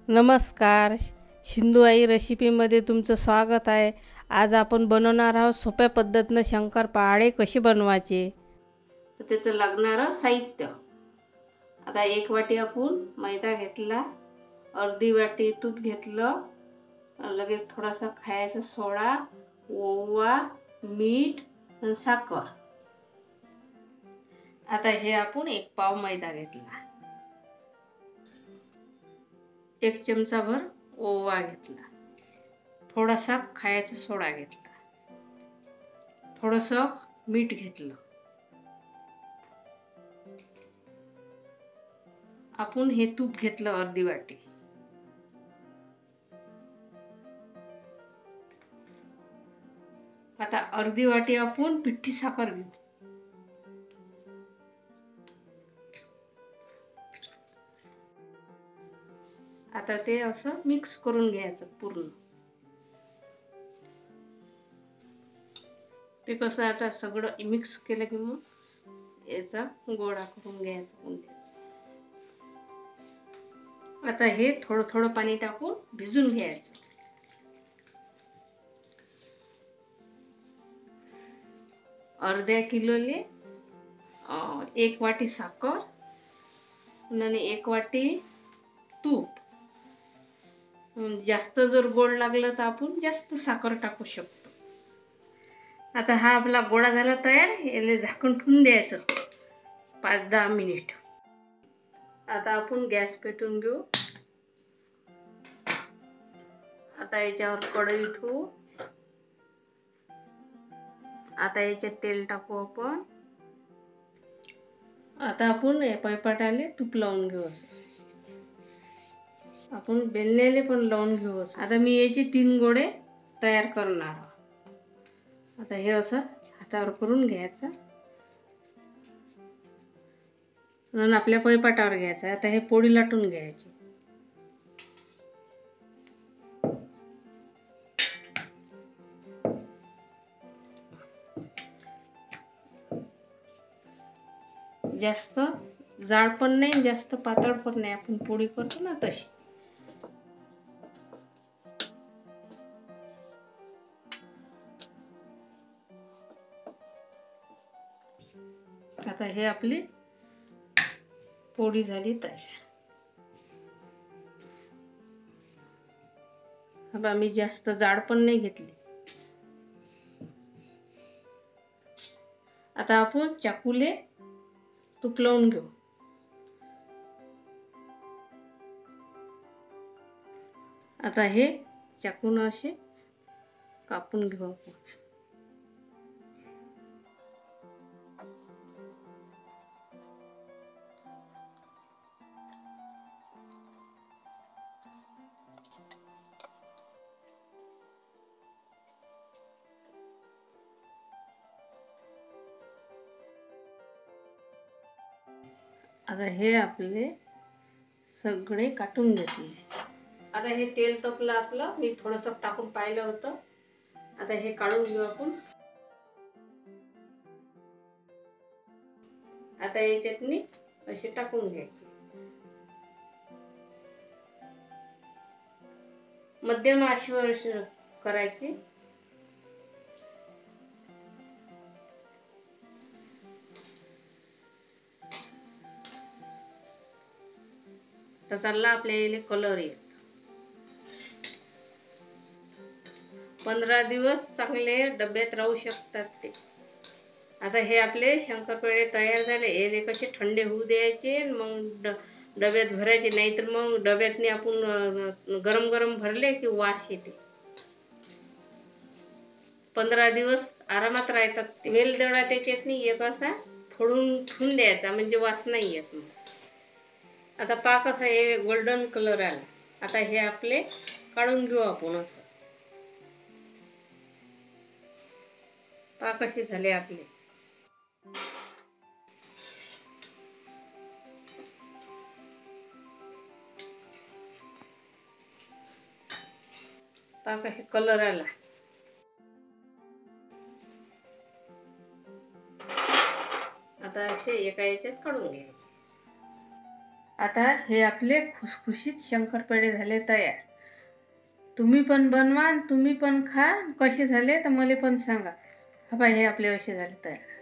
नमस्कार. शिंदू आई रेसिपीमध्ये तुमचं स्वागत आहे. आज आपण बनवणार आहोत सोप्या पद्धतीनं शंकरपाळे कसे बनवायचे. तर त्याचं लागणारं साहित्य. आता 1 वाटी आपण मैदा घेतला, अर्धी वाटी तूप घेतलं, लगेच थोडासा खायचा सोडा, ओवा, मीठ आणि साखर. आता हे आपण 1 पाव मैदा घेतला, 1 चमचा भर ओवा घेतला, थोडासा खायचा सोडा घेतला, थोडंसं मीठ घेतलं. आपण हे तूप घेतलं अर्धी वाटी. आता अर्धी वाटी आपण पिठी साखर घेऊ. आता ते असं मिक्स करून घ्यायचं पूर्ण. ते कसं आता सगळं मिक्स केलं की मग याचा गोळा करून घ्यायचा. आता हे थोडं थोडं पाणी टाकून भिजून घ्यायचं. अर्ध्या किलोले 1 वाटी साखर आणि 1 वाटी तूप. जास्त जर गोड लागलं तर आपण जास्त साखर टाकू शकतो. आता हा आपला गोळा झाला तयार. याला झाकून ठेवून द्यायचं 5-10 मिनिट. आता आपण गॅस पेटवून घेऊ. आता याच्यावर कढई ठेवू. आता याच्यात तेल टाकू आपण. आता आपण या पळपाटाले तूप लावून घेऊ. आपण बेलण्याले पण लावून घेऊ. आता मी याचे 3 गोळे तयार करणार. आता हे असं हातावर करून घ्यायचं आणि आपल्या पळपाटावर घ्यायचं. आता हे पोळी लाटून घ्यायची. जास्त जाड पण नाही, जास्त पातळ पण नाही. आपण पोळी करतो ना तशी. आता हे आपली पोळी झाली तयार. आता मी जास्त जाड पण नाही घेतली. आता आपण चाकूले तूप लावून घेऊ. आता हे चाकून असे कापून घेऊ आपण. आता हे आपले सगळे काटून घेतले. आता हे तेल तपलं आपलं. मी थोडंसं टाकून पाहिलं होतं. आता हे काढून घेऊ आपण. आता ही चटणी अशी टाकून घ्यायची. मध्यम आचेवर करायची. तर त्याला आपल्याला कलर येईल. 15 दिवस चांगले डब्यात राहू शकतात ते. आता हे आपले शंकरपाळे तयार झाले. हे कसे थंडे होऊ द्यायचे, मग डब्यात भरायचे. नाहीतर मग डब्यातनी आपण गरम गरम भरले की वास येते. 15 दिवस आरामात राहतात. वेलदोडा त्याच्यातनी एक असा फोडून ठेवून द्यायचा, म्हणजे वास नाही येत. आता पाक असा हे गोल्डन कलर आला. आता हे आपले काढून घेऊ आपण. असं पाक असे झाले आपले. पाक असे कलर आला. आता असे एका याच्यात काढून घ्यायचे. आता हे आपले खुसखुशीत शंकरपाळे झाले तयार. तुम्ही पण बनवा, तुम्ही पण खा. कसे झाले तर मला पण सांगा. हे आपले असे झाले तयार.